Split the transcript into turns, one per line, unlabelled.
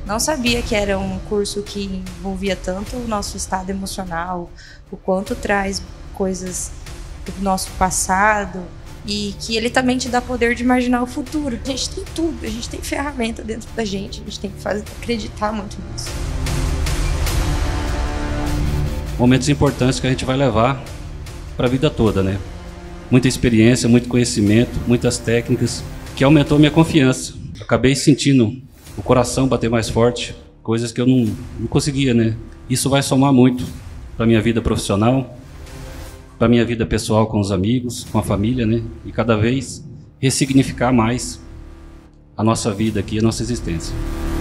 Não sabia que era um curso que envolvia tanto o nosso estado emocional, o quanto traz coisas do nosso passado e que ele também te dá poder de imaginar o futuro. A gente tem tudo, a gente tem ferramenta dentro da gente, a gente tem que acreditar muito nisso.
Momentos importantes que a gente vai levar para a vida toda, né? Muita experiência, muito conhecimento, muitas técnicas, que aumentou minha confiança. Acabei sentindo o coração bater mais forte, coisas que eu não conseguia, né? Isso vai somar muito para minha vida profissional, para minha vida pessoal com os amigos, com a família, né? E cada vez ressignificar mais a nossa vida aqui, a nossa existência.